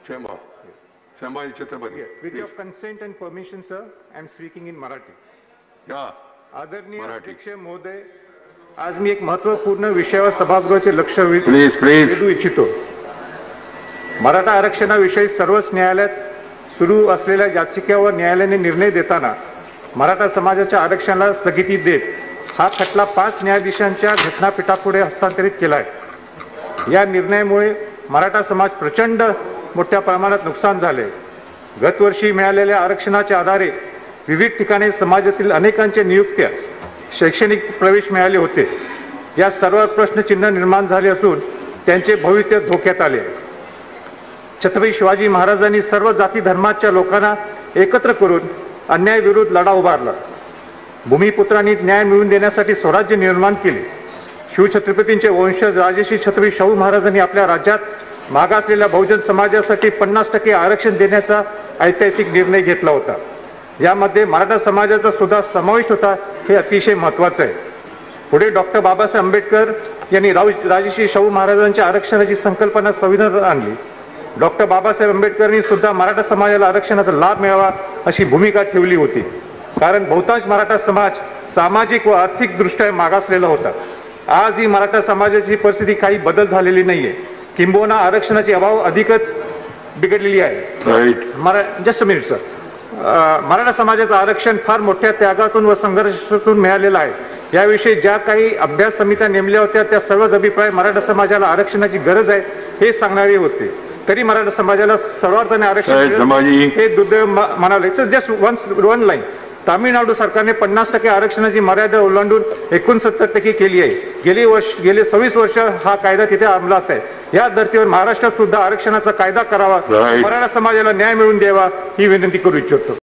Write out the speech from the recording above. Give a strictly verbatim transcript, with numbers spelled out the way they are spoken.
Sema. Sema Chhatrapati. With your consent and permission, sir, I am speaking in Marathi. Yeah. आदरणीय मराठी. अध्यक्ष महोदय, आज मी एक महत्त्वपूर्ण विषयावर सभागृहाचे लक्ष वे- Please, please. वेधू इच्छितो. मराठा आरक्षणाविषयी सर्वोच्च न्यायालयात सुरू असलेल्या याचिकेवर न्यायालयाने निर्णय देताना मराठा समाजाच्या आरक्षणाला स्थगिती देत हा खटला पाच न्यायाधीशांच्या घटनापीठापुढे हस्तांतरित केला आहे. या निर्णयामुळे मराठा समाज प्रचंड मोठ्या प्रमाणात नुकसान झाले. गतवर्षी मिळालेल्या आरक्षणाच्या आधारे विविध ठिकाणी समाजातील अनेकांच्या नियुक्त्या, शैक्षणिक प्रवेश मिळाले होते. या सर्व प्रश्नचिन्ह निर्माण झाले असून त्यांचे भविष्य धोक्यात आले. छत्रपती शिवाजी महाराजांनी सर्व जाती धर्माच्या लोकांना एकत्र करून अन्यायाविरुद्ध लढा उभारला. भूमिपुत्रांनी न्याय मिळवून देण्यासाठी स्वराज्य निर्माण केले. शिवछत्रपतींचे वंशज राजर्षी छत्रपती शाहू महाराजांनी आपल्या राज्यात मागासलेल्या बहुजन समाजासाठी पन्नास टक्के आरक्षण देण्याचा ऐतिहासिक निर्णय घेतला होता. यामध्ये मराठा समाजाचा सुद्धा समावेश होता. हे अतिशय महत्त्वाचं आहे. पुढे डॉक्टर बाबासाहेब आंबेडकर यांनी राव राजर्षी शाहू महाराजांच्या आरक्षणाची संकल्पना संविधानात आणली. डॉक्टर बाबासाहेब आंबेडकरांनी सुद्धा मराठा समाजाला आरक्षणाचा लाभ मिळावा अशी भूमिका ठेवली होती. कारण बहुतांश मराठा समाज सामाजिक व आर्थिकदृष्ट्या मागासलेला होता. आज ही मराठा समाजाची परिस्थिती काही बदल झालेली नाहीये. किंबहुना आरक्षणाची अभाव अधिकच बिघडलेली आहे. Right. मरा जस्ट अ मिनिट सर. मराठा समाजाचं आरक्षण फार मोठ्या त्यागातून व संघर्षातून मिळालेलं आहे. याविषयी ज्या काही अभ्यास समित्या नेमल्या होत्या त्या सर्वच अभिप्राय मराठा समाजाला आरक्षणाची गरज आहे हे सांगणारे होते. तरी मराठा समाजाला सर्वार्थाने आरक्षण मिळेल हे दुर्दैव म्हणाले. Just one one line. Tamil Nadu सरकारने पन्नास टक्के आरक्षणाची मर्यादा ओलांडून एकोणसत्तर टक्के केली आहे. गेली वर्ष गेले सव्वीस वर्ष हा कायदा तिथे अंमलात आहे. या धर्तीवर महाराष्ट्रात सुद्धा आरक्षणाचा कायदा करावा, मराठा समाजाला न्याय मिळवून द्यावा ही विनंती करू इच्छितो.